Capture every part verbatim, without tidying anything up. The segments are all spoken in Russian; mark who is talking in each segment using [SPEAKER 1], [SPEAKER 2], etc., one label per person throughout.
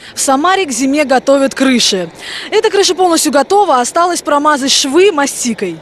[SPEAKER 1] В Самаре к зиме готовят крыши. Эта крыша полностью готова, осталось промазать швы мастикой.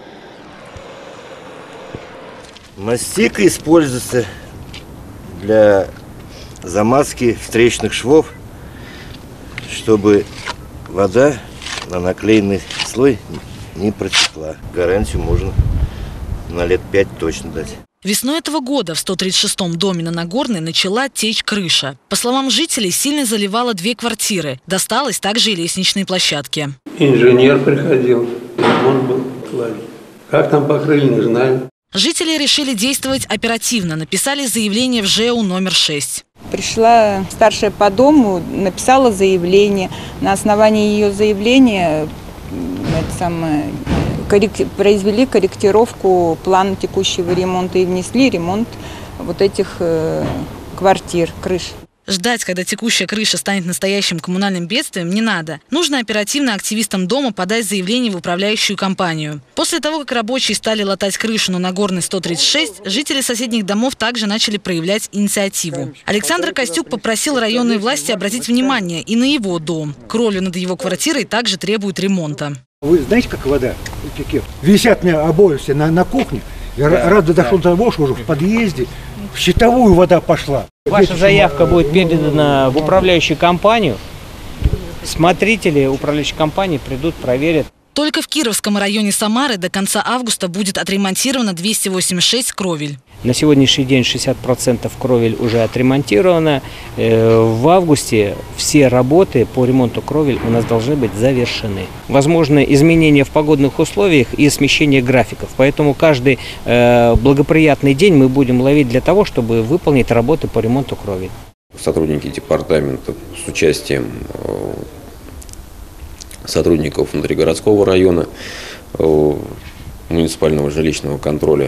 [SPEAKER 2] Мастика используется для замазки встречных швов, чтобы вода на наклеенный слой не протекла. Гарантию можно на лет пять точно дать.
[SPEAKER 1] Весной этого года в сто тридцать шестом доме на Нагорной начала течь крыша. По словам жителей, сильно заливала две квартиры. Досталось также и лестничной площадке.
[SPEAKER 3] Инженер приходил, ремонт был. Как там покрыли, не знаю.
[SPEAKER 1] Жители решили действовать оперативно. Написали заявление в ЖЭУ номер шесть.
[SPEAKER 4] Пришла старшая по дому, написала заявление. На основании ее заявления это самое, коррек... произвели корректировку плана текущего ремонта и внесли ремонт вот этих э, квартир, крыш.
[SPEAKER 1] Ждать, когда текущая крыша станет настоящим коммунальным бедствием, не надо. Нужно оперативно активистам дома подать заявление в управляющую компанию. После того, как рабочие стали латать крышу на Нагорной сто тридцать шесть, жители соседних домов также начали проявлять инициативу. Александр Костюк попросил районные власти обратить внимание и на его дом. Кровлю над его квартирой также требует ремонта.
[SPEAKER 5] Вы знаете, как вода? Висят мне обои все на, на кухне. Я да, рада дошел да. до того, что уже в подъезде в щитовую вода пошла.
[SPEAKER 6] Ваша заявка будет передана в управляющую компанию. Смотрители управляющей компании придут, проверят.
[SPEAKER 1] Только в Кировском районе Самары до конца августа будет отремонтировано двести восемьдесят шесть кровель.
[SPEAKER 6] На сегодняшний день шестьдесят процентов кровель уже отремонтировано. В августе все работы по ремонту кровель у нас должны быть завершены. Возможны изменения в погодных условиях и смещение графиков. Поэтому каждый благоприятный день мы будем ловить для того, чтобы выполнить работы по ремонту кровель.
[SPEAKER 7] Сотрудники департамента с участием сотрудников внутригородского района, муниципального жилищного контроля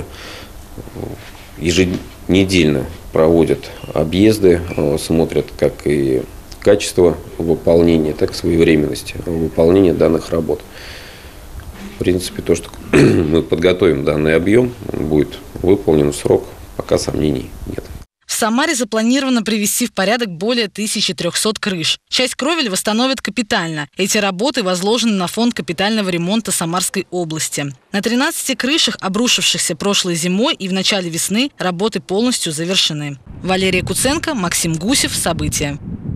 [SPEAKER 7] еженедельно проводят объезды, смотрят как и качество выполнения, так и своевременность выполнения данных работ. В принципе, то, что мы подготовим данный объем, будет выполнен в срок, пока сомнений нет.
[SPEAKER 1] В Самаре запланировано привести в порядок более тысячи трёхсот крыш. Часть кровель восстановят капитально. Эти работы возложены на фонд капитального ремонта Самарской области. На тринадцати крышах, обрушившихся прошлой зимой и в начале весны, работы полностью завершены. Валерия Куценко, Максим Гусев. События.